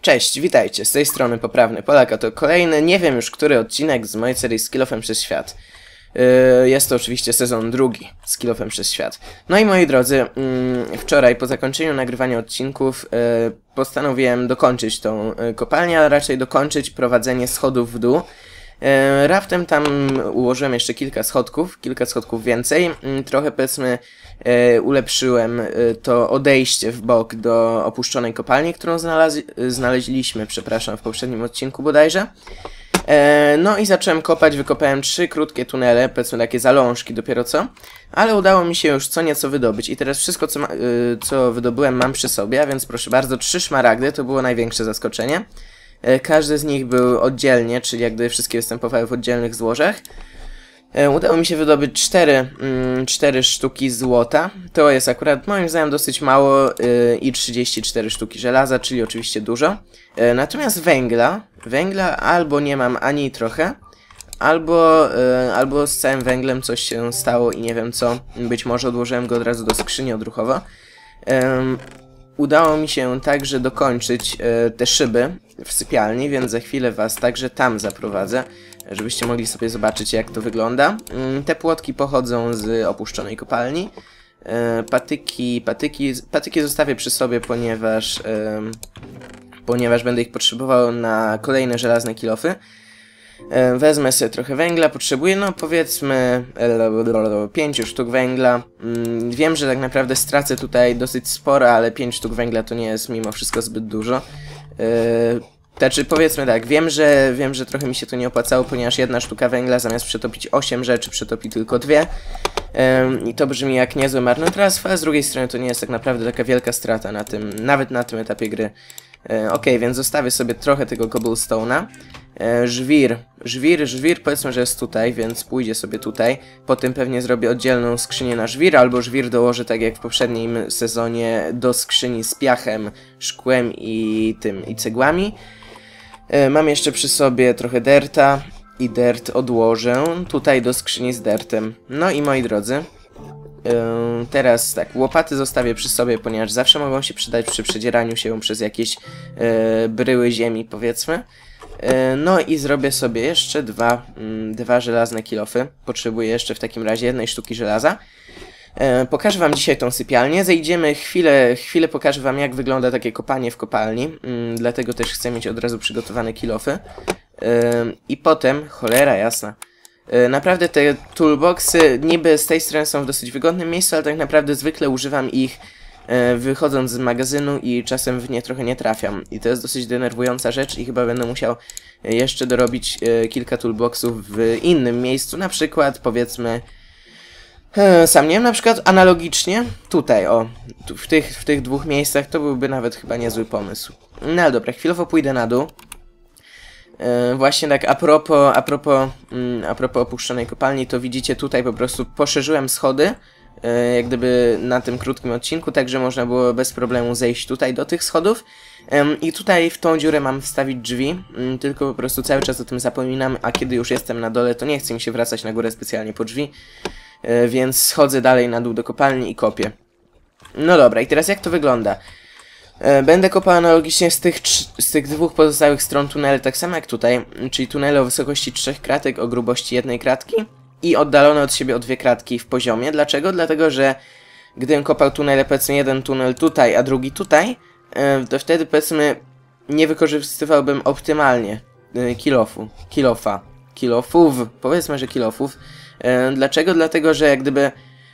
Cześć, witajcie, z tej strony Poprawny Polak, a to kolejny, nie wiem już który odcinek z mojej serii z Kill Offem przez Świat. Jest to oczywiście sezon drugi z Kill Offem przez Świat. No i moi drodzy, wczoraj po zakończeniu nagrywania odcinków postanowiłem dokończyć tą kopalnię, a raczej dokończyć prowadzenie schodów w dół. Raptem tam ułożyłem jeszcze kilka schodków więcej. Trochę powiedzmy ulepszyłem to odejście w bok do opuszczonej kopalni, którą znaleźliśmy, przepraszam, w poprzednim odcinku bodajże. No i zacząłem kopać, wykopałem 3 krótkie tunele, powiedzmy takie zalążki dopiero co, ale udało mi się już co nieco wydobyć i teraz wszystko co wydobyłem mam przy sobie, a więc proszę bardzo 3 szmaragdy, to było największe zaskoczenie. Każdy z nich był oddzielnie, czyli jak gdyby wszystkie występowały w oddzielnych złożach. Udało mi się wydobyć 4 sztuki złota. To jest akurat moim zdaniem dosyć mało i 34 sztuki żelaza, czyli oczywiście dużo. Natomiast węgla albo nie mam ani trochę, albo z całym węglem coś się stało i nie wiem co. Być może odłożyłem go od razu do skrzyni odruchowo. Udało mi się także dokończyć te szyby w sypialni, więc za chwilę was także tam zaprowadzę, żebyście mogli sobie zobaczyć jak to wygląda. Te płotki pochodzą z opuszczonej kopalni. Patyki zostawię przy sobie, ponieważ będę ich potrzebował na kolejne żelazne kilofy. Wezmę sobie trochę węgla, potrzebuję no powiedzmy 5 sztuk węgla. Wiem, że tak naprawdę stracę tutaj dosyć sporo, ale 5 sztuk węgla to nie jest mimo wszystko zbyt dużo. Znaczy powiedzmy tak, wiem, że trochę mi się to nie opłacało, ponieważ 1 sztuka węgla zamiast przetopić 8 rzeczy przetopi tylko 2. I to brzmi jak niezłe marnotrawstwo, a z drugiej strony to nie jest tak naprawdę taka wielka strata nawet na tym etapie gry. Okej, więc zostawię sobie trochę tego cobblestone'a. Żwir powiedzmy, że jest tutaj, więc pójdzie sobie tutaj. Potem pewnie zrobię oddzielną skrzynię na żwir, albo żwir dołożę tak jak w poprzednim sezonie do skrzyni z piachem, szkłem i cegłami. Mam jeszcze przy sobie trochę dirta i dirt odłożę tutaj do skrzyni z dirtem. No i moi drodzy, teraz tak, łopaty zostawię przy sobie, ponieważ zawsze mogą się przydać przy przedzieraniu się przez jakieś bryły ziemi, powiedzmy. No i zrobię sobie jeszcze dwa żelazne kilofy. Potrzebuję jeszcze w takim razie 1 sztuki żelaza. Pokażę wam dzisiaj tą sypialnię. Zejdziemy chwilę pokażę wam jak wygląda takie kopanie w kopalni. Dlatego też chcę mieć od razu przygotowane kilofy. I potem, cholera jasna. Naprawdę te toolboxy niby z tej strony są w dosyć wygodnym miejscu, ale tak naprawdę zwykle używam ich wychodząc z magazynu i czasem w nie trochę nie trafiam. I to jest dosyć denerwująca rzecz i chyba będę musiał jeszcze dorobić kilka toolboxów w innym miejscu. Na przykład powiedzmy, sam nie wiem, na przykład analogicznie tutaj, o, w tych 2 miejscach to byłby nawet chyba niezły pomysł. No dobra, chwilowo pójdę na dół. Właśnie tak a propos opuszczonej kopalni, to widzicie tutaj po prostu poszerzyłem schody, jak gdyby na tym krótkim odcinku, także można było bez problemu zejść tutaj do tych schodów. I tutaj w tą dziurę mam wstawić drzwi, tylko po prostu cały czas o tym zapominam, a kiedy już jestem na dole, to nie chce mi się wracać na górę specjalnie po drzwi, więc schodzę dalej na dół do kopalni i kopię. No dobra, i teraz jak to wygląda? Będę kopał analogicznie z tych 2 pozostałych stron tunele, tak samo jak tutaj, czyli tunele o wysokości 3 kratek, o grubości 1 kratki i oddalone od siebie o 2 kratki w poziomie. Dlaczego? Dlatego, że gdybym kopał tunele, powiedzmy jeden tunel tutaj, a drugi tutaj, to wtedy powiedzmy nie wykorzystywałbym optymalnie kilofów, powiedzmy, że kilofów. Dlaczego? Dlatego, że jak gdyby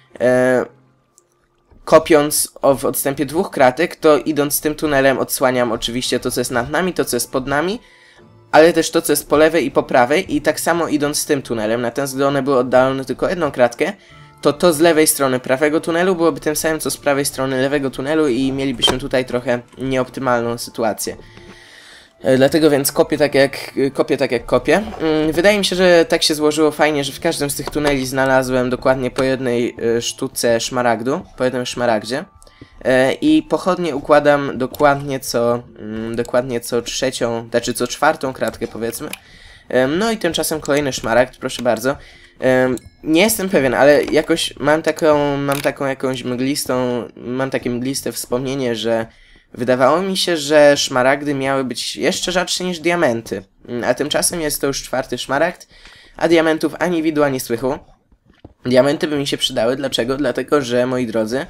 kopiąc w odstępie 2 kratek, to idąc tym tunelem odsłaniam oczywiście to, co jest nad nami, to, co jest pod nami, ale też to, co jest po lewej i po prawej i tak samo idąc z tym tunelem, natomiast gdy one były oddalone tylko 1 kratkę, to z lewej strony prawego tunelu byłoby tym samym, co z prawej strony lewego tunelu i mielibyśmy tutaj trochę nieoptymalną sytuację. Dlatego więc kopię tak jak kopię. Wydaje mi się, że tak się złożyło fajnie, że w każdym z tych tuneli znalazłem dokładnie po 1 sztuce szmaragdu, po 1 szmaragdzie. I pochodnie układam dokładnie co 3, znaczy co 4 kratkę powiedzmy. No i tymczasem kolejny szmaragd, proszę bardzo. Nie jestem pewien, ale jakoś mam takie mgliste wspomnienie, że Wydawało mi się, że szmaragdy miały być jeszcze rzadsze niż diamenty, a tymczasem jest to już 4. szmaragd, a diamentów ani widu, ani słychu. Diamenty by mi się przydały. Dlaczego? Dlatego, że, moi drodzy,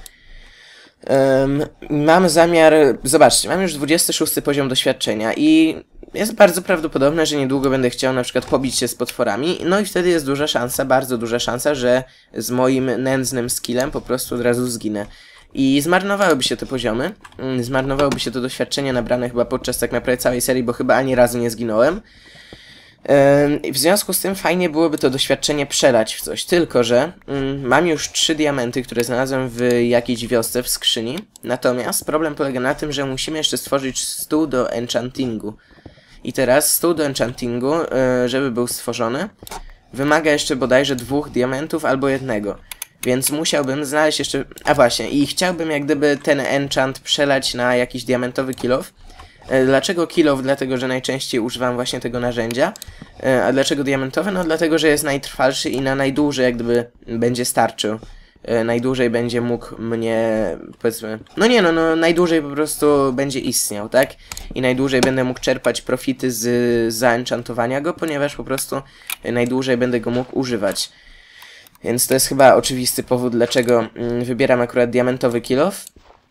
mam zamiar... Zobaczcie, mam już 26. poziom doświadczenia i jest bardzo prawdopodobne, że niedługo będę chciał na przykład pobić się z potworami, no i wtedy jest duża szansa, bardzo duża szansa, że z moim nędznym skillem po prostu od razu zginę. I zmarnowałyby się te poziomy, zmarnowałoby się to doświadczenie nabrane chyba podczas tak naprawdę całej serii, bo chyba ani razu nie zginąłem. W związku z tym fajnie byłoby to doświadczenie przelać w coś, tylko że mam już 3 diamenty, które znalazłem w jakiejś wiosce w skrzyni, natomiast problem polega na tym, że musimy jeszcze stworzyć stół do enchantingu. I teraz stół do enchantingu, żeby był stworzony, wymaga jeszcze bodajże 2 diamentów albo 1. Więc musiałbym znaleźć jeszcze... A właśnie, i chciałbym jak gdyby ten enchant przelać na jakiś diamentowy kill off. Dlaczego kill off? Dlatego, że najczęściej używam właśnie tego narzędzia. A dlaczego diamentowy? No dlatego, że jest najtrwalszy i na najdłużej jak gdyby będzie starczył. Najdłużej będzie mógł mnie, powiedzmy... No najdłużej po prostu będzie istniał, tak? I najdłużej będę mógł czerpać profity z zaenchantowania go, ponieważ po prostu najdłużej będę go mógł używać. Więc to jest chyba oczywisty powód, dlaczego wybieram akurat diamentowy kill off.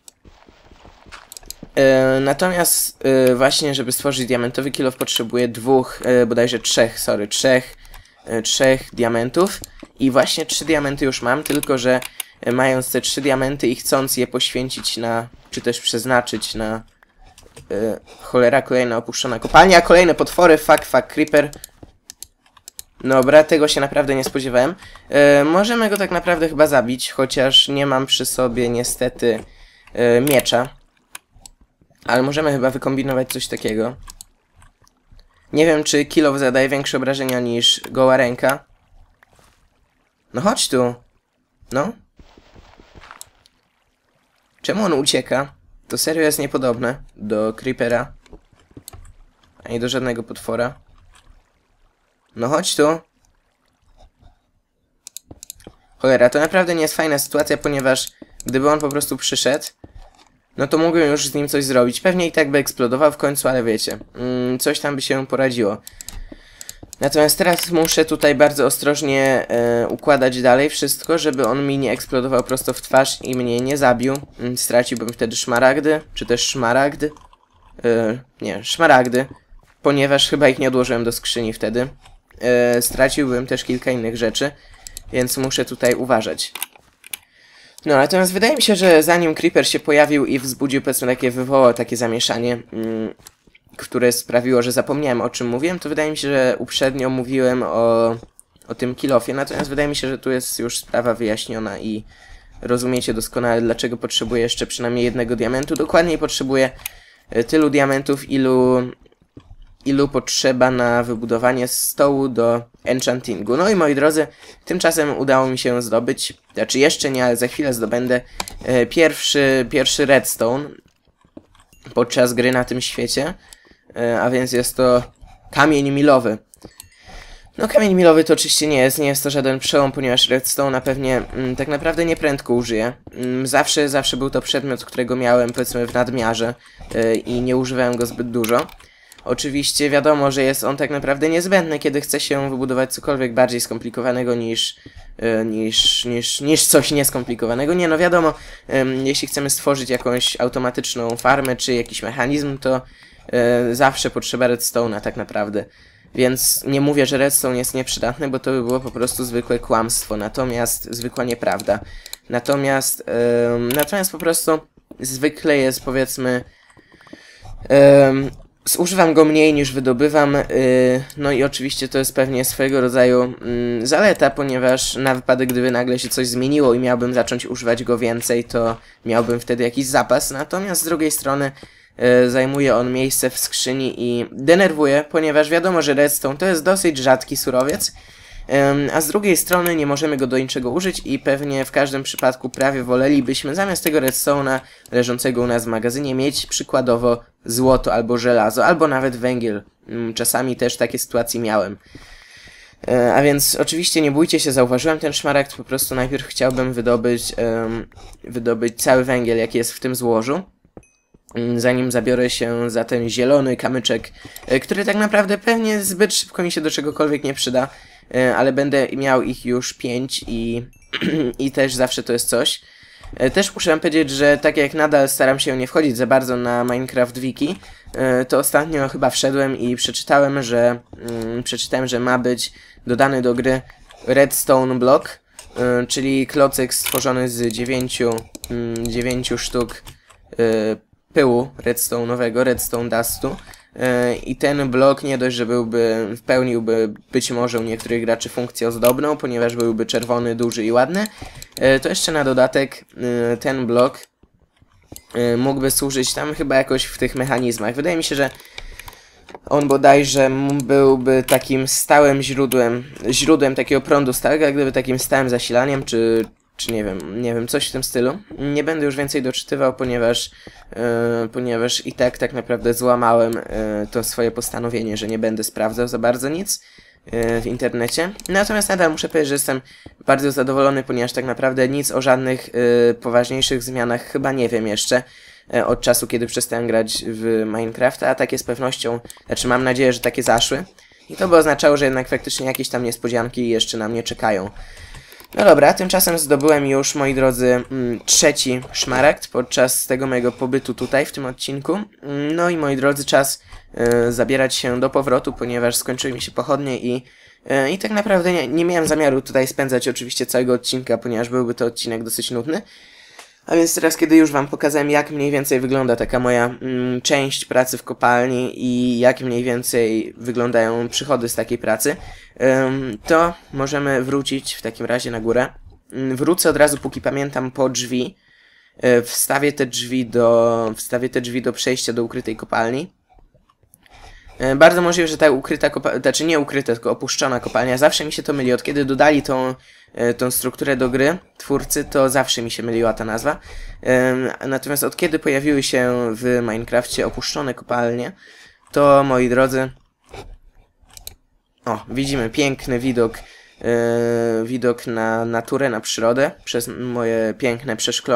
Natomiast właśnie, żeby stworzyć diamentowy kill off, potrzebuję 2, bodajże 3 diamentów. I właśnie 3 diamenty już mam, tylko że mając te 3 diamenty i chcąc je poświęcić na, czy też przeznaczyć na cholera, kolejna opuszczona kopalnia, kolejne potwory, fuck, creeper. Dobra, tego się naprawdę nie spodziewałem. Możemy go tak naprawdę chyba zabić, chociaż nie mam przy sobie niestety miecza. Ale możemy chyba wykombinować coś takiego. Nie wiem, czy kill off zadaje większe obrażenia niż goła ręka. No chodź tu. No. Czemu on ucieka? To serio jest niepodobne do creepera. Ani do żadnego potwora. No chodź tu. Cholera, to naprawdę nie jest fajna sytuacja, ponieważ gdyby on po prostu przyszedł, no to mógłbym już z nim coś zrobić. Pewnie i tak by eksplodował w końcu, ale wiecie, coś tam by się poradziło. Natomiast teraz muszę tutaj bardzo ostrożnie układać dalej wszystko, żeby on mi nie eksplodował prosto w twarz i mnie nie zabił. Straciłbym wtedy szmaragdy, czy też szmaragd. Nie, szmaragdy, ponieważ chyba ich nie odłożyłem do skrzyni wtedy. Straciłbym też kilka innych rzeczy, więc muszę tutaj uważać. No, natomiast wydaje mi się, że zanim Creeper się pojawił i wzbudził, powiedzmy, wywołał takie zamieszanie, które sprawiło, że zapomniałem, o czym mówiłem, to wydaje mi się, że uprzednio mówiłem o tym kill-offie, natomiast wydaje mi się, że tu jest już sprawa wyjaśniona i rozumiecie doskonale, dlaczego potrzebuję jeszcze przynajmniej 1 diamentu. Dokładniej potrzebuję tylu diamentów, ilu potrzeba na wybudowanie stołu do enchantingu. No i moi drodzy, tymczasem udało mi się zdobyć, znaczy jeszcze nie, ale za chwilę zdobędę pierwszy redstone podczas gry na tym świecie, a więc jest to kamień milowy. No kamień milowy to oczywiście nie jest to żaden przełom, ponieważ redstone'a pewnie tak naprawdę nieprędko użyję. Zawsze był to przedmiot, którego miałem, powiedzmy, w nadmiarze i nie używałem go zbyt dużo. Oczywiście wiadomo, że jest on tak naprawdę niezbędny, kiedy chce się wybudować cokolwiek bardziej skomplikowanego niż coś nieskomplikowanego. Nie, no wiadomo, jeśli chcemy stworzyć jakąś automatyczną farmę czy jakiś mechanizm, to zawsze potrzeba redstone'a tak naprawdę. Więc nie mówię, że redstone jest nieprzydatny, bo to by było po prostu zwykłe kłamstwo, zwykła nieprawda. Natomiast po prostu zwykle jest, powiedzmy, zużywam go mniej niż wydobywam, no i oczywiście to jest pewnie swojego rodzaju zaleta, ponieważ na wypadek, gdyby nagle się coś zmieniło i miałbym zacząć używać go więcej, to miałbym wtedy jakiś zapas, natomiast z drugiej strony zajmuje on miejsce w skrzyni i denerwuje, ponieważ wiadomo, że redstone to jest dosyć rzadki surowiec, a z drugiej strony nie możemy go do niczego użyć i pewnie w każdym przypadku prawie wolelibyśmy zamiast tego redstone'a leżącego u nas w magazynie mieć przykładowo złoto albo żelazo, albo nawet węgiel. Czasami też takie sytuacje miałem. A więc oczywiście nie bójcie się, zauważyłem ten szmaragd, po prostu najpierw chciałbym wydobyć cały węgiel, jaki jest w tym złożu. zanim zabiorę się za ten zielony kamyczek, który tak naprawdę pewnie zbyt szybko mi się do czegokolwiek nie przyda, ale będę miał ich już 5 i też zawsze to jest coś. Też muszę wam powiedzieć, że tak jak nadal staram się nie wchodzić za bardzo na Minecraft Wiki, to ostatnio chyba wszedłem i przeczytałem, że ma być dodany do gry Redstone Block, czyli klocek stworzony z 9 sztuk pyłu redstone'owego, redstone dustu. I ten blok nie dość, że pełniłby być może u niektórych graczy funkcję ozdobną, ponieważ byłby czerwony, duży i ładny, to jeszcze na dodatek ten blok mógłby służyć tam chyba jakoś w tych mechanizmach. Wydaje mi się, że on bodajże byłby takim stałym źródłem takiego prądu stałego, jak gdyby takim stałym zasilaniem, czy nie wiem, coś w tym stylu. Nie będę już więcej doczytywał, ponieważ i tak naprawdę złamałem to swoje postanowienie, że nie będę sprawdzał za bardzo nic w internecie. Natomiast nadal muszę powiedzieć, że jestem bardzo zadowolony, ponieważ tak naprawdę nic o żadnych poważniejszych zmianach chyba nie wiem jeszcze od czasu, kiedy przestałem grać w Minecrafta, a takie z pewnością, znaczy mam nadzieję, że takie zaszły. I to by oznaczało, że jednak faktycznie jakieś tam niespodzianki jeszcze na mnie czekają. No dobra, tymczasem zdobyłem już, moi drodzy, 3. szmaragd podczas tego mojego pobytu tutaj w tym odcinku. No i moi drodzy, czas zabierać się do powrotu, ponieważ skończyły mi się pochodnie i tak naprawdę nie miałem zamiaru tutaj spędzać oczywiście całego odcinka, ponieważ byłby to odcinek dosyć nudny. A więc teraz, kiedy już wam pokazałem, jak mniej więcej wygląda taka moja część pracy w kopalni i jak mniej więcej wyglądają przychody z takiej pracy, to możemy wrócić w takim razie na górę. Wrócę od razu, póki pamiętam, po drzwi. Wstawię te drzwi do przejścia do ukrytej kopalni. Bardzo możliwe, że ta ukryta kopalnia, znaczy nie ukryta, tylko opuszczona kopalnia, zawsze mi się to myli. Od kiedy dodali tą strukturę do gry, twórcy, to zawsze mi się myliła ta nazwa. Natomiast od kiedy pojawiły się w Minecrafcie opuszczone kopalnie, to moi drodzy, widzimy piękny widok na naturę, na przyrodę, przez moje piękne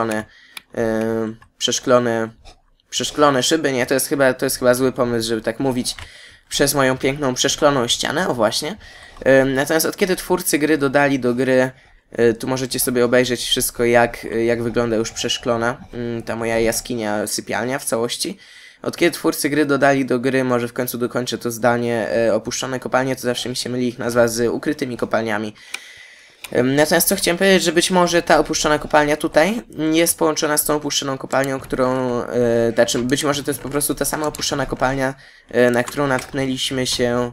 przeszklone szyby. Nie, to jest chyba zły pomysł, żeby tak mówić, przez moją piękną przeszkloną ścianę, o właśnie. Natomiast od kiedy twórcy gry dodali do gry, tu możecie sobie obejrzeć wszystko, jak wygląda już przeszklona ta moja jaskinia, sypialnia w całości. Od kiedy twórcy gry dodali do gry, może w końcu dokończę to zdanie, opuszczone kopalnie, to zawsze mi się myli ich nazwa z ukrytymi kopalniami. Natomiast co chciałem powiedzieć, że być może ta opuszczona kopalnia tutaj jest połączona z tą opuszczoną kopalnią, znaczy być może to jest po prostu ta sama opuszczona kopalnia, na którą natknęliśmy się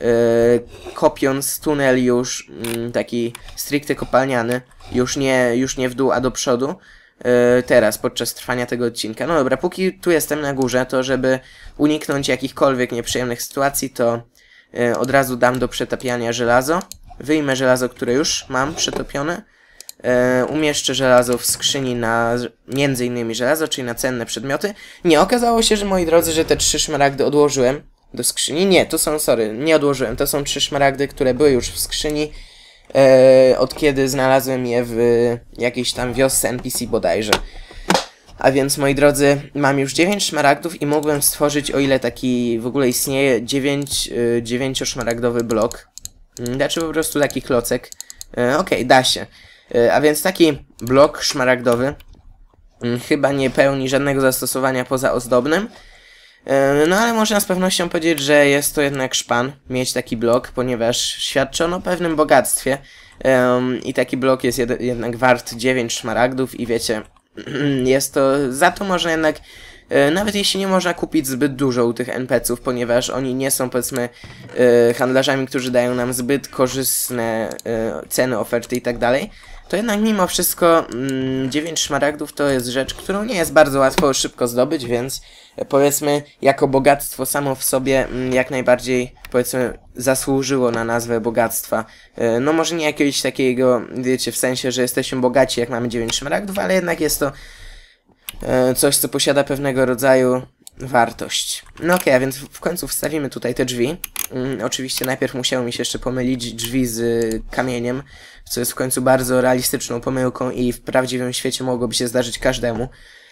kopiąc tunel już taki stricte kopalniany, już nie w dół, a do przodu, teraz, podczas trwania tego odcinka. No dobra, póki tu jestem na górze, to żeby uniknąć jakichkolwiek nieprzyjemnych sytuacji, to od razu dam do przetapiania żelazo. Wyjmę żelazo, które już mam przetopione. Umieszczę żelazo w skrzyni na między innymi żelazo, czyli na cenne przedmioty. Nie, okazało się, że moi drodzy, że te 3 szmaragdy odłożyłem do skrzyni. Nie, nie odłożyłem. To są 3 szmaragdy, które były już w skrzyni, od kiedy znalazłem je w jakiejś tam wiosce NPC bodajże. A więc, moi drodzy, mam już 9 szmaragdów i mógłbym stworzyć, o ile taki w ogóle istnieje, 9-szmaragdowy blok. Znaczy po prostu taki klocek. Okej, da się. A więc taki blok szmaragdowy chyba nie pełni żadnego zastosowania poza ozdobnym. No ale można z pewnością powiedzieć, że jest to jednak szpan mieć taki blok, ponieważ świadczy on o pewnym bogactwie. I taki blok jest jednak wart 9 szmaragdów i wiecie, jest to, za to można jednak, nawet jeśli nie można kupić zbyt dużo u tych NPC-ów, ponieważ oni nie są, powiedzmy, handlarzami, którzy dają nam zbyt korzystne ceny, oferty i tak dalej, to jednak mimo wszystko 9 szmaragdów to jest rzecz, którą nie jest bardzo łatwo szybko zdobyć, więc powiedzmy jako bogactwo samo w sobie jak najbardziej, powiedzmy, zasłużyło na nazwę bogactwa. No może nie jakiegoś takiego, wiecie, w sensie, że jesteśmy bogaci jak mamy 9 szmaragdów, ale jednak jest to coś, co posiada pewnego rodzaju wartość. No okej, a więc w końcu wstawimy tutaj te drzwi. Oczywiście najpierw musiało mi się jeszcze pomylić drzwi z kamieniem, co jest w końcu bardzo realistyczną pomyłką i w prawdziwym świecie mogłoby się zdarzyć każdemu.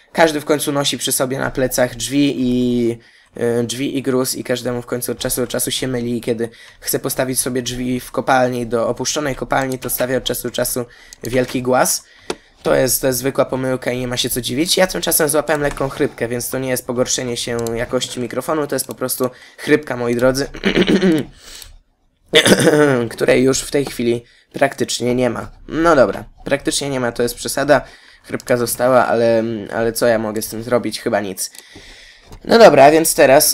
każdy w końcu nosi przy sobie na plecach drzwi i gruz i każdemu w końcu od czasu do czasu się myli, kiedy chce postawić sobie drzwi w kopalni, do opuszczonej kopalni, to stawia od czasu do czasu wielki głaz. To jest zwykła pomyłka i nie ma się co dziwić. Ja tymczasem złapałem lekką chrypkę, więc to nie jest pogorszenie się jakości mikrofonu, to jest po prostu chrypka, moi drodzy, której już w tej chwili praktycznie nie ma. No dobra, praktycznie nie ma, to jest przesada. Chrypka została, ale co ja mogę z tym zrobić? Chyba nic. No dobra, więc teraz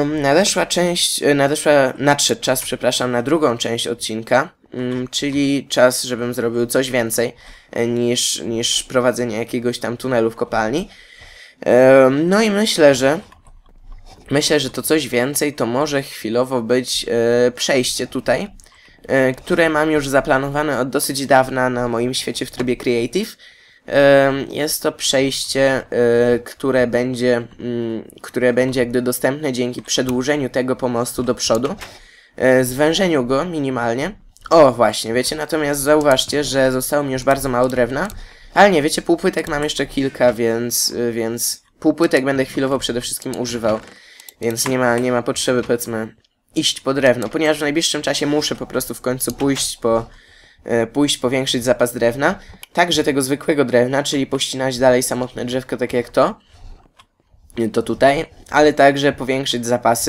nadszedł czas, przepraszam, na drugą część odcinka, czyli czas, żebym zrobił coś więcej niż prowadzenie jakiegoś tam tunelu w kopalni. No i myślę, że to coś więcej to może chwilowo być przejście tutaj, które mam już zaplanowane od dosyć dawna na moim świecie w trybie Creative. Jest to przejście, które będzie jakby dostępne dzięki przedłużeniu tego pomostu do przodu, zwężeniu go minimalnie. O, właśnie, wiecie, natomiast zauważcie, że zostało mi już bardzo mało drewna, ale nie, wiecie, półpłytek mam jeszcze kilka, więc półpłytek będę chwilowo przede wszystkim używał, więc nie ma potrzeby, powiedzmy, iść po drewno, ponieważ w najbliższym czasie muszę po prostu w końcu pójść powiększyć zapas drewna, także tego zwykłego drewna, czyli pościnać dalej samotne drzewko, tak jak to tutaj, ale także powiększyć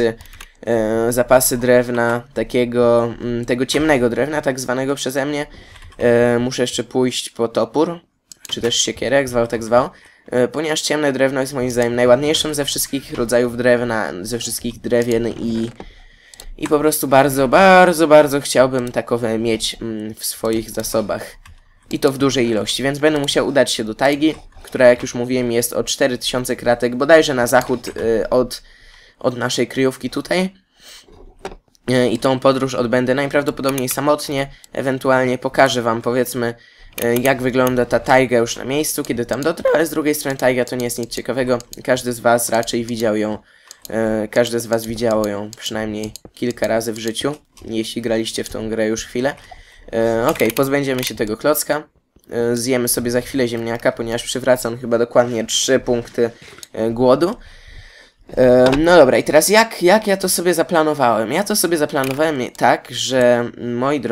zapasy drewna, tego ciemnego drewna, tak zwanego przeze mnie. Muszę jeszcze pójść po topór, czy też siekierę, jak zwał, tak zwał, ponieważ ciemne drewno jest moim zdaniem najładniejszym ze wszystkich rodzajów drewna, ze wszystkich drewien i po prostu bardzo, bardzo, bardzo chciałbym takowe mieć w swoich zasobach. I to w dużej ilości, więc będę musiał udać się do tajgi, która, jak już mówiłem, jest o 4000 kratek, bodajże na zachód od naszej kryjówki tutaj. I tą podróż odbędę najprawdopodobniej samotnie, ewentualnie pokażę wam, powiedzmy, jak wygląda ta tajga już na miejscu, kiedy tam dotrę, ale z drugiej strony tajga to nie jest nic ciekawego, każdy z was raczej widział ją. Każdy z was widziało ją przynajmniej kilka razy w życiu, jeśli graliście w tą grę już chwilę. Okej, pozbędziemy się tego klocka. Zjemy sobie za chwilę ziemniaka, ponieważ przywraca on chyba dokładnie 3 punkty głodu. No dobra, i teraz jak ja to sobie zaplanowałem? Ja to sobie zaplanowałem tak, że moi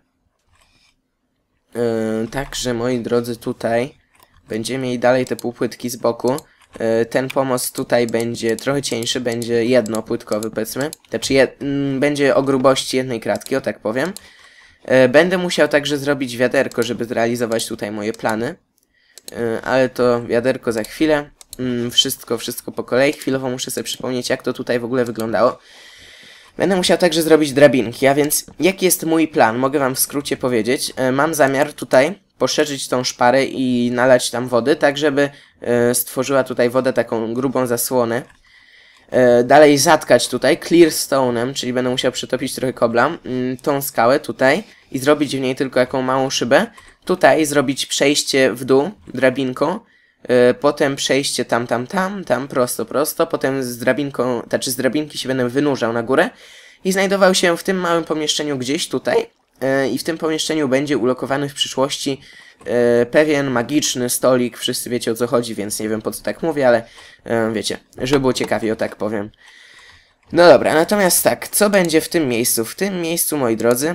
drodzy, tutaj będziemy mieli dalej te półpłytki z boku. Ten pomost tutaj będzie trochę cieńszy, będzie jednopłytkowy, powiedzmy. Znaczy będzie o grubości jednej kratki, o tak powiem. Będę musiał także zrobić wiaderko, żeby zrealizować tutaj moje plany. Ale to wiaderko za chwilę. Wszystko po kolei. Chwilowo muszę sobie przypomnieć, jak to tutaj w ogóle wyglądało. Będę musiał także zrobić drabinki, a więc jaki jest mój plan? Mogę wam w skrócie powiedzieć. Mam zamiar tutaj poszerzyć tą szparę i nalać tam wody, tak żeby stworzyła tutaj wodę taką grubą zasłonę. Dalej zatkać tutaj clearstone'em, czyli będę musiał przetopić trochę kobla, tą skałę tutaj i zrobić w niej tylko jaką małą szybę. Tutaj zrobić przejście w dół drabinką, potem przejście tam, prosto, potem z drabinką, z drabinki się będę wynurzał na górę i znajdował się w tym małym pomieszczeniu gdzieś tutaj. I w tym pomieszczeniu będzie ulokowany w przyszłości pewien magiczny stolik. Wszyscy wiecie, o co chodzi, więc nie wiem, po co tak mówię, ale wiecie, żeby było ciekawie, o tak powiem. No dobra, natomiast tak, co będzie w tym miejscu? W tym miejscu, moi drodzy,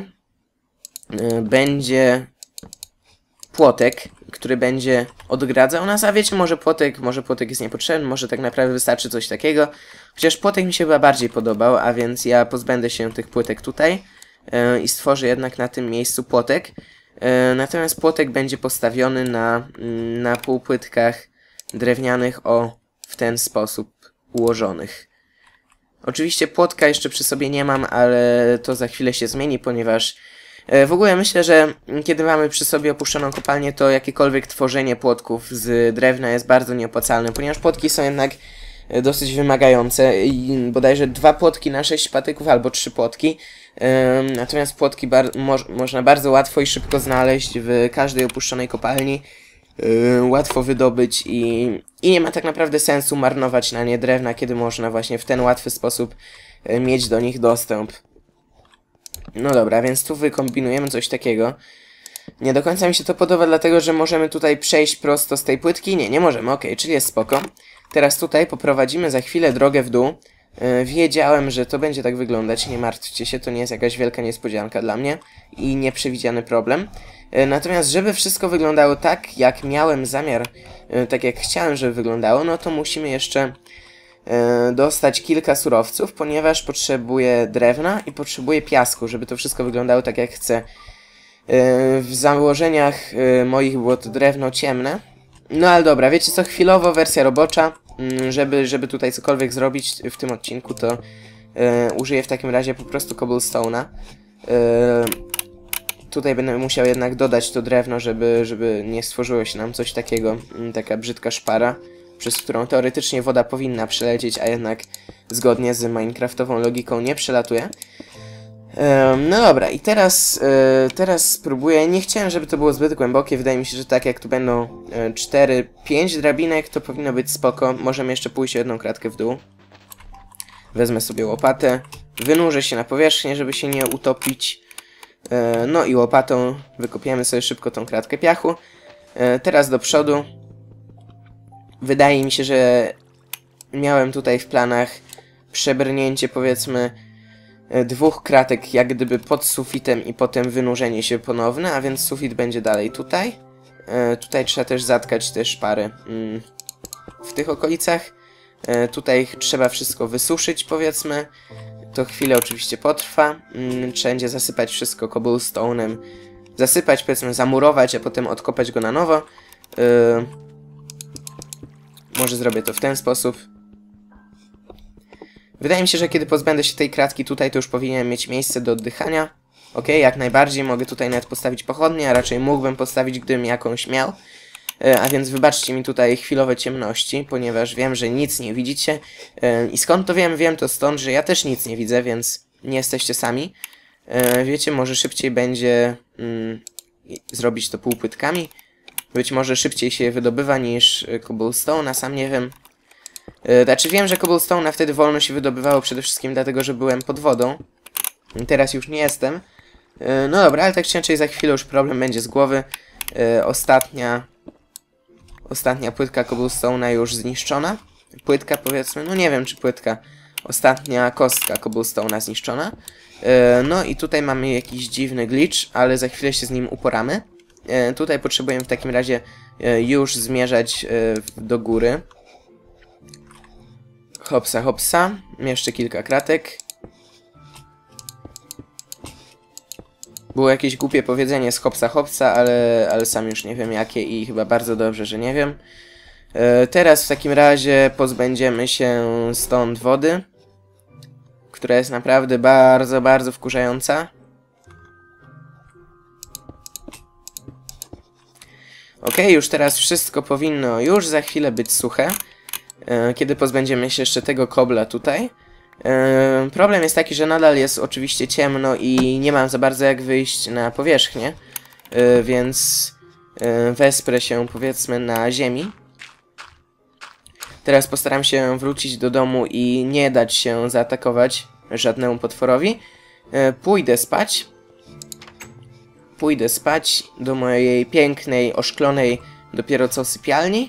będzie płotek, który będzie odgradzał nas, a wiecie, może płotek jest niepotrzebny, może tak naprawdę wystarczy coś takiego. Chociaż płotek mi się chyba bardziej podobał, a więc ja pozbędę się tych płytek tutaj i stworzę jednak na tym miejscu płotek. Natomiast płotek będzie postawiony na półpłytkach drewnianych w ten sposób ułożonych. Oczywiście płotka jeszcze przy sobie nie mam, ale to za chwilę się zmieni, ponieważ w ogóle myślę, że kiedy mamy przy sobie opuszczoną kopalnię, to jakiekolwiek tworzenie płotków z drewna jest bardzo nieopłacalne, ponieważ płotki są jednak dosyć wymagające i bodajże 2 płotki na 6 patyków albo 3 płotki. Natomiast płotki można bardzo łatwo i szybko znaleźć w każdej opuszczonej kopalni. Łatwo wydobyć i nie ma tak naprawdę sensu marnować na nie drewna, kiedy można właśnie w ten łatwy sposób mieć do nich dostęp. No dobra, więc tu wykombinujemy coś takiego. Nie do końca mi się to podoba, dlatego że możemy tutaj przejść prosto z tej płytki. Nie możemy, okej, czyli jest spoko. Teraz tutaj poprowadzimy za chwilę drogę w dół. Wiedziałem, że to będzie tak wyglądać, nie martwcie się, to nie jest jakaś wielka niespodzianka dla mnie i nieprzewidziany problem. Natomiast żeby wszystko wyglądało tak, jak miałem zamiar, tak jak chciałem, żeby wyglądało, no to musimy jeszcze dostać kilka surowców, ponieważ potrzebuję drewna i potrzebuję piasku, żeby to wszystko wyglądało tak, jak chcę. W założeniach moich było to drewno ciemne. No ale dobra, wiecie co, chwilowo wersja robocza, żeby tutaj cokolwiek zrobić w tym odcinku, to użyję w takim razie po prostu cobblestone'a. Tutaj będę musiał jednak dodać to drewno, żeby nie stworzyło się nam coś takiego, taka brzydka szpara, przez którą teoretycznie woda powinna przelecieć, a jednak zgodnie z minecraftową logiką nie przelatuje. No dobra, i teraz spróbuję. Nie chciałem, żeby to było zbyt głębokie. Wydaje mi się, że tak jak tu będą 4-5 drabinek, to powinno być spoko. Możemy jeszcze pójść o jedną kratkę w dół. Wezmę sobie łopatę, wynurzę się na powierzchnię, żeby się nie utopić. No i łopatą wykopiemy sobie szybko tą kratkę piachu. Teraz do przodu. Wydaje mi się, że miałem tutaj w planach przebrnięcie, powiedzmy, 2 kratek jak gdyby pod sufitem i potem wynurzenie się ponowne, a więc sufit będzie dalej tutaj. Tutaj trzeba też zatkać te szpary w tych okolicach. Tutaj trzeba wszystko wysuszyć, powiedzmy. To chwilę oczywiście potrwa. Wszędzie zasypać wszystko cobblestone'em. Zasypać, powiedzmy, zamurować, a potem odkopać go na nowo. Może zrobię to w ten sposób. Wydaje mi się, że kiedy pozbędę się tej kratki tutaj, to już powinienem mieć miejsce do oddychania. Ok, jak najbardziej. Mogę tutaj nawet postawić pochodnię, a raczej mógłbym postawić, gdybym jakąś miał. A więc wybaczcie mi tutaj chwilowe ciemności, ponieważ wiem, że nic nie widzicie. I skąd to wiem? Wiem to stąd, że ja też nic nie widzę, więc nie jesteście sami. Wiecie, może szybciej będzie zrobić to półpłytkami. Być może szybciej się wydobywa niż cobblestone'a, sam nie wiem. Znaczy wiem, że cobblestone'a wtedy wolno się wydobywało przede wszystkim dlatego, że byłem pod wodą. Teraz już nie jestem. No dobra, ale tak czy inaczej za chwilę już problem będzie z głowy. Ostatnia płytka cobblestone'a już zniszczona. Płytka, powiedzmy, no nie wiem czy płytka. Ostatnia kostka cobblestone'a zniszczona. No i tutaj mamy jakiś dziwny glitch, ale za chwilę się z nim uporamy. Tutaj potrzebujemy w takim razie już zmierzać do góry. Hopsa, hopsa. Jeszcze kilka kratek. Było jakieś głupie powiedzenie z hopsa, hopsa, ale sam już nie wiem jakie i chyba bardzo dobrze, że nie wiem. Teraz w takim razie pozbędziemy się stąd wody, która jest naprawdę bardzo, bardzo wkurzająca. Ok, już teraz wszystko powinno już za chwilę być suche. Kiedy pozbędziemy się jeszcze tego kobla tutaj. Problem jest taki, że nadal jest oczywiście ciemno i nie mam za bardzo jak wyjść na powierzchnię, więc wesprę się, powiedzmy, na ziemi. Teraz postaram się wrócić do domu i nie dać się zaatakować żadnemu potworowi. Pójdę spać. Pójdę spać do mojej pięknej, oszklonej dopiero co sypialni.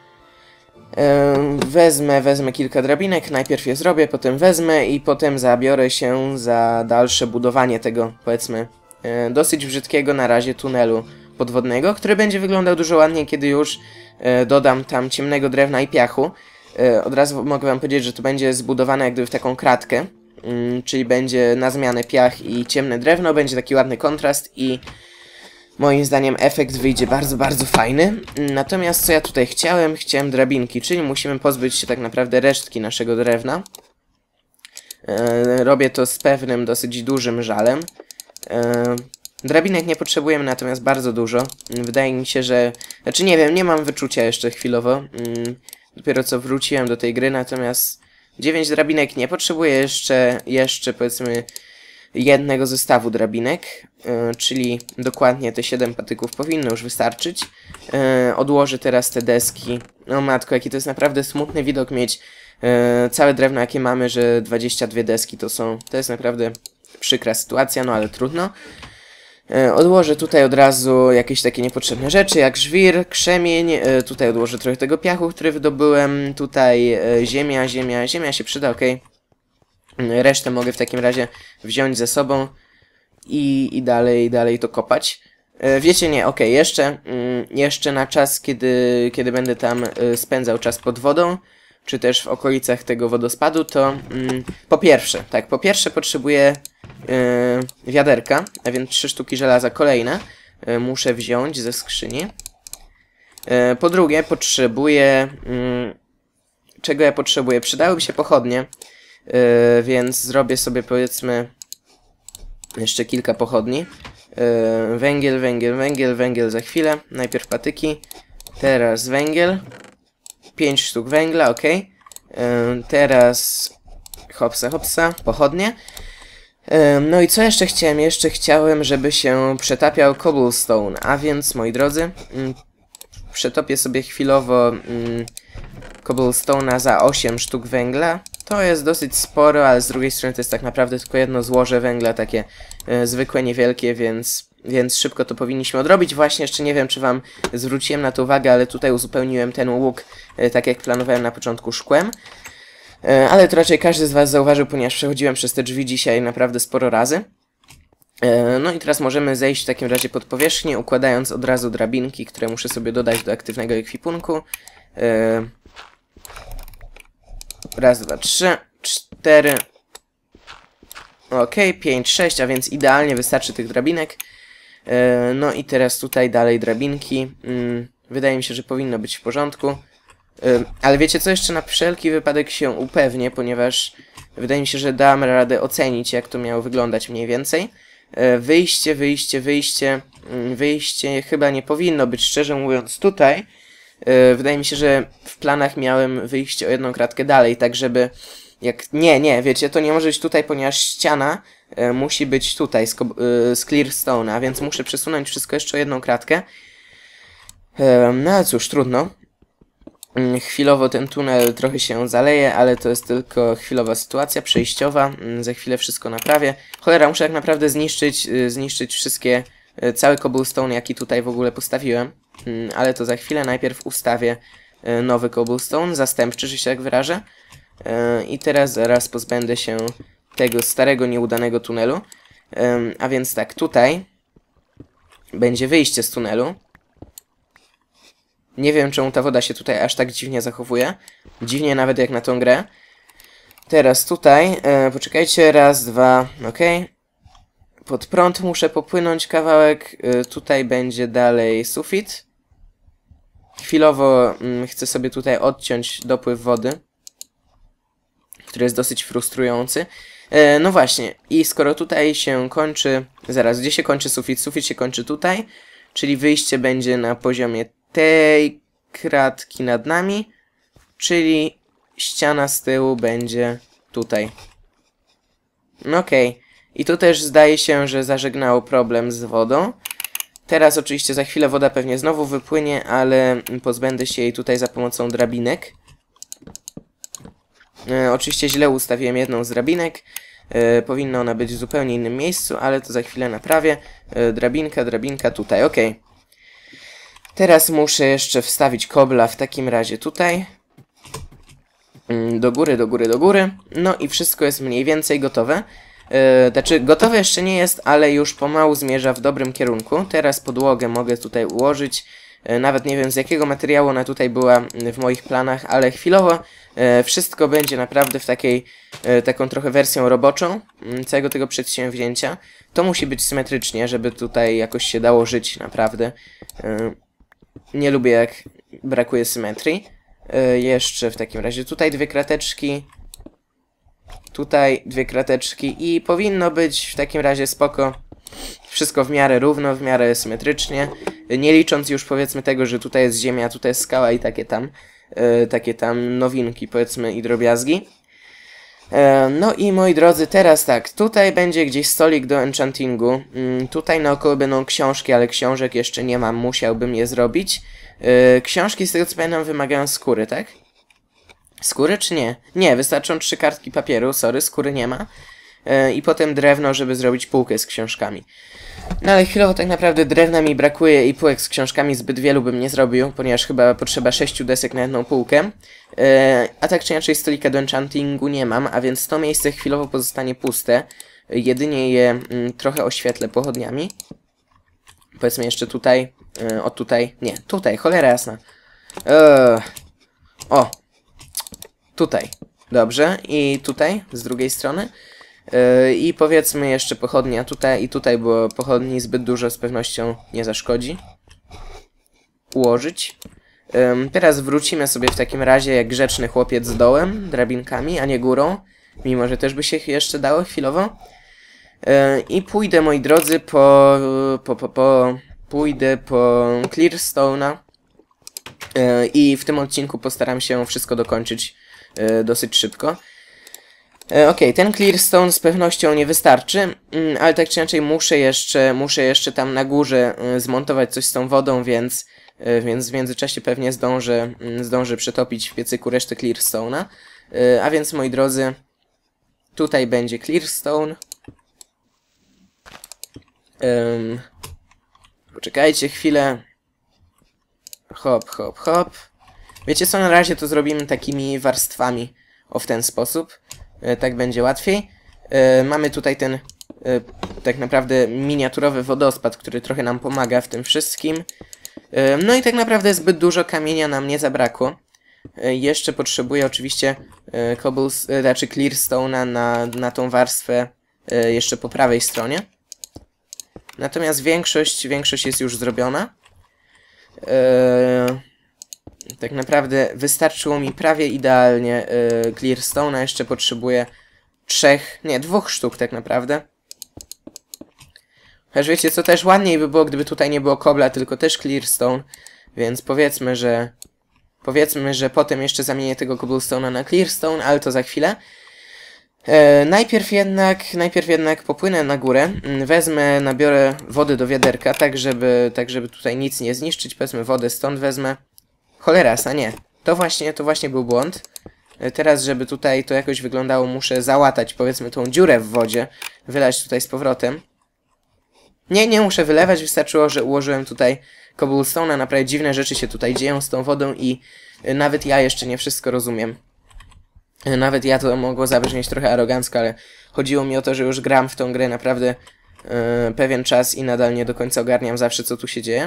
Wezmę kilka drabinek, najpierw je zrobię, potem wezmę i potem zabiorę się za dalsze budowanie tego, powiedzmy, dosyć brzydkiego na razie tunelu podwodnego, który będzie wyglądał dużo ładniej, kiedy już dodam tam ciemnego drewna i piachu. Od razu mogę wam powiedzieć, że to będzie zbudowane jak gdyby w taką kratkę, czyli będzie na zmianę piach i ciemne drewno, będzie taki ładny kontrast i moim zdaniem efekt wyjdzie bardzo, bardzo fajny. Natomiast co ja tutaj chciałem? Chciałem drabinki, czyli musimy pozbyć się tak naprawdę resztki naszego drewna. Robię to z pewnym dosyć dużym żalem. Drabinek nie potrzebujemy natomiast bardzo dużo. Wydaje mi się, że... Znaczy nie wiem, nie mam wyczucia jeszcze chwilowo. Dopiero co wróciłem do tej gry, natomiast 9 drabinek nie potrzebuję jeszcze powiedzmy jednego zestawu drabinek, czyli dokładnie te 7 patyków powinno już wystarczyć. Odłożę teraz te deski. No matko, jaki to jest naprawdę smutny widok mieć całe drewno jakie mamy, że 22 deski to jest naprawdę przykra sytuacja, no ale trudno. Odłożę tutaj od razu jakieś takie niepotrzebne rzeczy, jak żwir, krzemień, tutaj odłożę trochę tego piachu, który wydobyłem, tutaj ziemia się przyda, ok. Resztę mogę w takim razie wziąć ze sobą i dalej to kopać. Wiecie, nie, ok, jeszcze na czas, kiedy będę tam spędzał czas pod wodą, czy też w okolicach tego wodospadu, to po pierwsze potrzebuję wiaderka, a więc 3 sztuki żelaza kolejne muszę wziąć ze skrzyni. Po drugie potrzebuję... czego ja potrzebuję? Przydałyby się pochodnie, więc zrobię sobie powiedzmy jeszcze kilka pochodni. Węgiel za chwilę. Najpierw patyki, teraz węgiel. 5 sztuk węgla, ok. Teraz hopsa, pochodnie. No i co jeszcze chciałem? Jeszcze chciałem, żeby się przetapiał cobblestone, a więc, moi drodzy, przetopię sobie chwilowo cobblestone'a za 8 sztuk węgla. To jest dosyć sporo, ale z drugiej strony to jest tak naprawdę tylko jedno złoże węgla, takie zwykłe, niewielkie, więc szybko to powinniśmy odrobić. Właśnie jeszcze nie wiem, czy wam zwróciłem na to uwagę, ale tutaj uzupełniłem ten łuk, tak jak planowałem na początku, szkłem. Ale to raczej każdy z was zauważył, ponieważ przechodziłem przez te drzwi dzisiaj naprawdę sporo razy. No i teraz możemy zejść w takim razie pod powierzchnię, układając od razu drabinki, które muszę sobie dodać do aktywnego ekwipunku. Raz, dwa, 3, 4. Ok, 5, 6, a więc idealnie wystarczy tych drabinek. No i teraz tutaj dalej drabinki. Wydaje mi się, że powinno być w porządku. Ale wiecie co, jeszcze na wszelki wypadek się upewnię, ponieważ wydaje mi się, że dam radę ocenić, jak to miało wyglądać mniej więcej. Wyjście chyba nie powinno być, szczerze mówiąc, tutaj. Wydaje mi się, że w planach miałem wyjście o jedną kratkę dalej, tak żeby... Nie, wiecie, to nie może być tutaj, ponieważ ściana musi być tutaj z clearstone'a, więc muszę przesunąć wszystko jeszcze o jedną kratkę. No ale cóż, trudno. Chwilowo ten tunel trochę się zaleje, ale to jest tylko chwilowa sytuacja przejściowa. Za chwilę wszystko naprawię. Cholera, muszę tak naprawdę zniszczyć cały cobblestone, jaki tutaj w ogóle postawiłem. Ale to za chwilę. Najpierw ustawię nowy cobblestone, zastępczy, że się tak wyrażę. I teraz zaraz pozbędę się tego starego, nieudanego tunelu. A więc tak, tutaj będzie wyjście z tunelu. Nie wiem, czemu ta woda się tutaj aż tak dziwnie zachowuje. Dziwnie nawet jak na tą grę. Teraz tutaj, poczekajcie, raz, dwa, ok. Pod prąd muszę popłynąć kawałek. Tutaj będzie dalej sufit. Chwilowo chcę sobie tutaj odciąć dopływ wody, który jest dosyć frustrujący. No właśnie, i skoro tutaj się kończy... Zaraz, gdzie się kończy sufit? Sufit się kończy tutaj, czyli wyjście będzie na poziomie tej kratki nad nami, czyli ściana z tyłu będzie tutaj. Okej. I tu też zdaje się, że zażegnało problem z wodą. Teraz oczywiście za chwilę woda pewnie znowu wypłynie, ale pozbędę się jej tutaj za pomocą drabinek. Oczywiście źle ustawiłem jedną z drabinek. Powinna ona być w zupełnie innym miejscu, ale to za chwilę naprawię. Drabinka tutaj, ok. Teraz muszę jeszcze wstawić kobla w takim razie tutaj. Do góry. No i wszystko jest mniej więcej gotowe. Znaczy, gotowe jeszcze nie jest, ale już pomału zmierza w dobrym kierunku. Teraz podłogę mogę tutaj ułożyć. Nawet nie wiem, z jakiego materiału ona tutaj była w moich planach, ale chwilowo wszystko będzie naprawdę w taką trochę wersją roboczą całego tego przedsięwzięcia. To musi być symetrycznie, żeby tutaj jakoś się dało żyć naprawdę. Nie lubię, jak brakuje symetrii. Jeszcze w takim razie tutaj 2 krateczki. Tutaj 2 krateczki i powinno być w takim razie spoko. Wszystko w miarę równo, w miarę symetrycznie. Nie licząc już powiedzmy tego, że tutaj jest ziemia, tutaj jest skała i takie tam nowinki powiedzmy i drobiazgi. No i moi drodzy, teraz tak, tutaj będzie gdzieś stolik do enchantingu. Tutaj naokoło będą książki, ale książek jeszcze nie mam, musiałbym je zrobić. Książki z tego co pamiętam wymagają skóry, tak? Skóry czy nie? Nie, wystarczą 3 kartki papieru, sorry, skóry nie ma. i potem drewno, żeby zrobić półkę z książkami. No ale chwilowo tak naprawdę drewna mi brakuje i półek z książkami zbyt wielu bym nie zrobił, ponieważ chyba potrzeba 6 desek na jedną półkę. A tak czy inaczej stolika do enchantingu nie mam, a więc to miejsce chwilowo pozostanie puste. Jedynie je trochę oświetlę pochodniami. Powiedzmy jeszcze tutaj, o tutaj, nie, tutaj, cholera jasna. O, tutaj, dobrze, i tutaj, z drugiej strony. I powiedzmy jeszcze pochodnia tutaj i tutaj, bo pochodni zbyt dużo z pewnością nie zaszkodzi ułożyć. Teraz wrócimy sobie w takim razie jak grzeczny chłopiec dołem, drabinkami, a nie górą, mimo że też by się jeszcze dało chwilowo. I pójdę, moi drodzy, pójdę po Clearstone'a i w tym odcinku postaram się wszystko dokończyć dosyć szybko. Okej, ten Clearstone z pewnością nie wystarczy, ale tak czy inaczej muszę jeszcze tam na górze zmontować coś z tą wodą, więc w międzyczasie pewnie zdążę przetopić w piecyku resztę Clearstone'a. A więc, moi drodzy, tutaj będzie Clearstone. Poczekajcie chwilę. Hop, hop, hop. Wiecie co, na razie to zrobimy takimi warstwami. O, w ten sposób. Tak będzie łatwiej. Mamy tutaj ten tak naprawdę miniaturowy wodospad, który trochę nam pomaga w tym wszystkim. No i tak naprawdę zbyt dużo kamienia nam nie zabrakło. Jeszcze potrzebuję oczywiście znaczy Clearstone'a na tą warstwę jeszcze po prawej stronie. Natomiast większość jest już zrobiona. Tak naprawdę wystarczyło mi prawie idealnie Clearstone'a. Jeszcze potrzebuję 2 sztuk tak naprawdę. Chociaż wiecie co, też ładniej by było, gdyby tutaj nie było kobla, tylko też Clearstone. Więc powiedzmy, że potem jeszcze zamienię tego cobblestone'a na Clearstone, ale to za chwilę. Najpierw jednak popłynę na górę, nabiorę wody do wiaderka, tak żeby tutaj nic nie zniszczyć, powiedzmy wodę stąd wezmę. Cholera jasna, nie. To właśnie był błąd. Teraz, żeby tutaj to jakoś wyglądało, muszę załatać, powiedzmy, tą dziurę w wodzie, wylać tutaj z powrotem. Nie muszę wylewać, wystarczyło, że ułożyłem tutaj cobblestone'a, naprawdę dziwne rzeczy się tutaj dzieją z tą wodą i nawet ja jeszcze nie wszystko rozumiem. Nawet ja to mogło zabrzmieć trochę arogancko, ale chodziło mi o to, że już gram w tą grę naprawdę pewien czas i nadal nie do końca ogarniam zawsze, co tu się dzieje.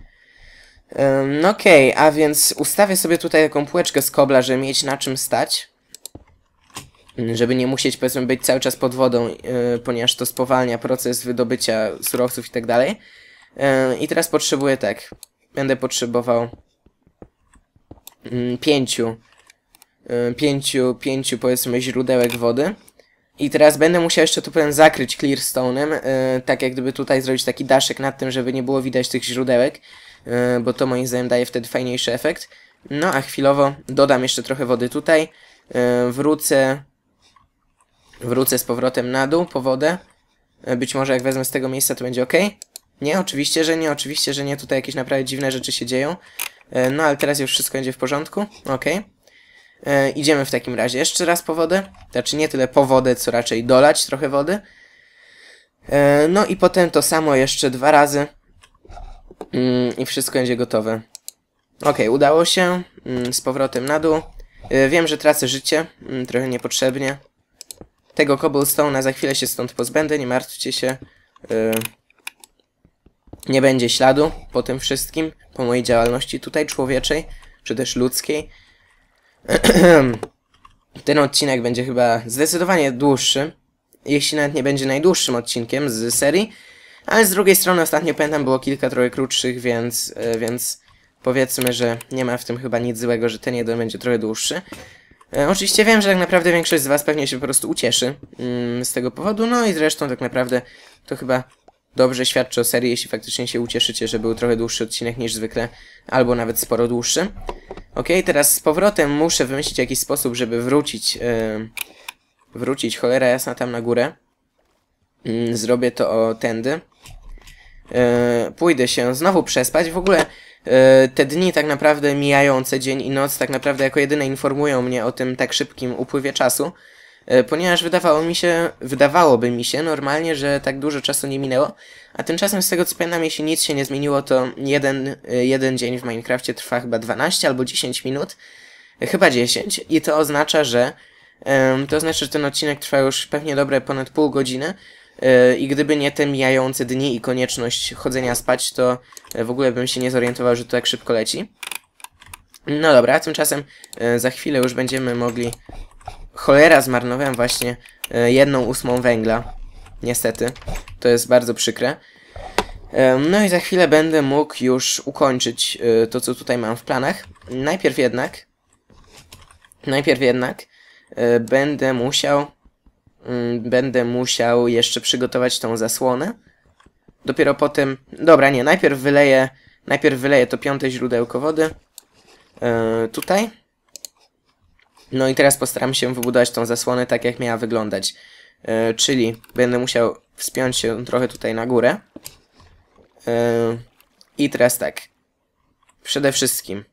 Okej, a więc ustawię sobie tutaj taką półeczkę z kobla, żeby mieć na czym stać. Żeby nie musieć, powiedzmy, być cały czas pod wodą, ponieważ to spowalnia proces wydobycia surowców i tak dalej. I teraz potrzebuję tak. Będę potrzebował pięciu powiedzmy źródełek wody. I teraz będę musiał jeszcze to potem zakryć Clearstone'em, tak jak gdyby tutaj zrobić taki daszek nad tym, żeby nie było widać tych źródełek, bo to moim zdaniem daje wtedy fajniejszy efekt. No a chwilowo dodam jeszcze trochę wody tutaj, wrócę z powrotem na dół po wodę. Być może jak wezmę z tego miejsca, to będzie ok. Nie, oczywiście, że nie, tutaj jakieś naprawdę dziwne rzeczy się dzieją. No ale teraz już wszystko będzie w porządku, ok. Idziemy w takim razie jeszcze raz po wodę. Znaczy nie tyle po wodę, co raczej dolać trochę wody. No i potem to samo jeszcze 2 razy. I wszystko będzie gotowe. Ok, udało się. Z powrotem na dół. Wiem, że tracę życie. Trochę niepotrzebnie. Tego cobblestone'a za chwilę się stąd pozbędę, nie martwcie się. Nie będzie śladu po tym wszystkim. Po mojej działalności tutaj człowieczej. Czy też ludzkiej. Ten odcinek będzie chyba zdecydowanie dłuższy, jeśli nawet nie będzie najdłuższym odcinkiem z serii, ale z drugiej strony ostatnio pamiętam było kilka trochę krótszych, więc powiedzmy, że nie ma w tym chyba nic złego, że ten jeden będzie trochę dłuższy. Oczywiście wiem, że tak naprawdę większość z was pewnie się po prostu ucieszy z tego powodu, no i zresztą tak naprawdę to chyba dobrze świadczy o serii, jeśli faktycznie się ucieszycie, że był trochę dłuższy odcinek niż zwykle, albo nawet sporo dłuższy. Ok, teraz z powrotem muszę wymyślić jakiś sposób, żeby wrócić cholera jasna tam na górę. Zrobię to tędy. Pójdę się znowu przespać. W ogóle te dni tak naprawdę mijające, dzień i noc, tak naprawdę jako jedyne informują mnie o tym tak szybkim upływie czasu. ponieważ wydawałoby mi się normalnie, że tak dużo czasu nie minęło, a tymczasem z tego co pamiętam, jeśli nic się nie zmieniło, to jeden dzień w Minecrafcie trwa chyba 12 albo 10 minut, chyba 10 i to oznacza, że ten odcinek trwa już pewnie dobre ponad pół godziny i gdyby nie te mijające dni i konieczność chodzenia spać, to w ogóle bym się nie zorientował, że to tak szybko leci. No dobra, tymczasem za chwilę już będziemy mogli... Cholera, zmarnowałem właśnie 1/8 węgla. Niestety. To jest bardzo przykre. No i za chwilę będę mógł już ukończyć to, co tutaj mam w planach. Najpierw jednak będę musiał jeszcze przygotować tą zasłonę. Dopiero potem... Dobra, nie, najpierw wyleję to 5. źródełko wody. Tutaj. No i teraz postaram się wybudować tą zasłonę tak, jak miała wyglądać. Czyli będę musiał wspiąć się trochę tutaj na górę. I teraz tak. Przede wszystkim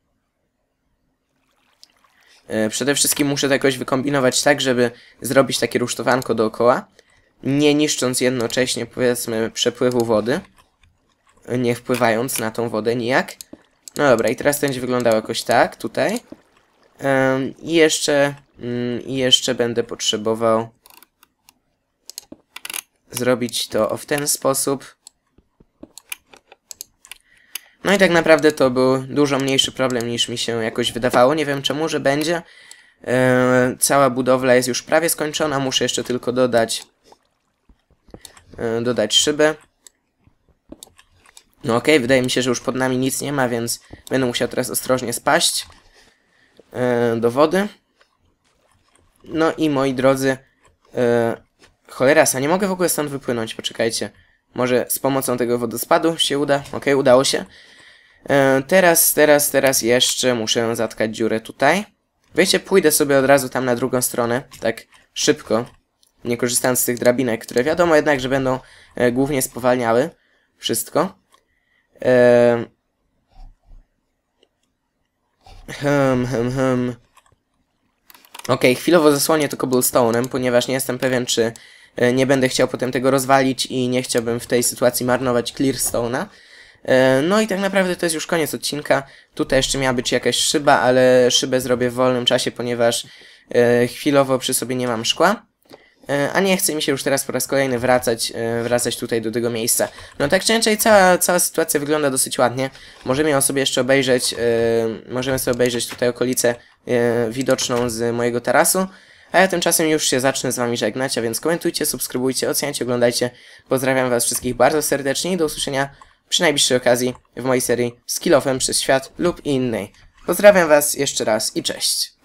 muszę to jakoś wykombinować tak, żeby zrobić takie rusztowanko dookoła, nie niszcząc jednocześnie, powiedzmy, przepływu wody, nie wpływając na tą wodę nijak. No dobra, i teraz to będzie wyglądało jakoś tak, tutaj. I jeszcze będę potrzebował zrobić to w ten sposób. No i tak naprawdę to był dużo mniejszy problem niż mi się jakoś wydawało. Nie wiem czemu, że będzie. Cała budowla jest już prawie skończona. Muszę jeszcze tylko dodać szybę. No okej, wydaje mi się, że już pod nami nic nie ma, więc będę musiał teraz ostrożnie spaść do wody. No i moi drodzy, cholerasa, nie mogę w ogóle stąd wypłynąć, poczekajcie. Może z pomocą tego wodospadu się uda? Okej, udało się. Teraz jeszcze muszę zatkać dziurę tutaj. Wiecie, pójdę sobie od razu tam na drugą stronę, tak szybko, nie korzystając z tych drabinek, które wiadomo jednak, że będą głównie spowalniały wszystko. Okej, chwilowo zasłonię to cobblestone'em, ponieważ nie jestem pewien, czy nie będę chciał potem tego rozwalić i nie chciałbym w tej sytuacji marnować clearstone'a. No i tak naprawdę to jest już koniec odcinka. Tutaj jeszcze miała być jakaś szyba, ale szybę zrobię w wolnym czasie, ponieważ chwilowo przy sobie nie mam szkła. A nie chce mi się już teraz po raz kolejny wracać tutaj do tego miejsca. No tak czy inaczej cała sytuacja wygląda dosyć ładnie. Możemy sobie jeszcze obejrzeć, tutaj okolicę widoczną z mojego tarasu. A ja tymczasem już się zacznę z wami żegnać, a więc komentujcie, subskrybujcie, oceniajcie, oglądajcie. Pozdrawiam was wszystkich bardzo serdecznie i do usłyszenia przy najbliższej okazji w mojej serii z Kill Offem przez świat lub innej. Pozdrawiam was jeszcze raz i cześć.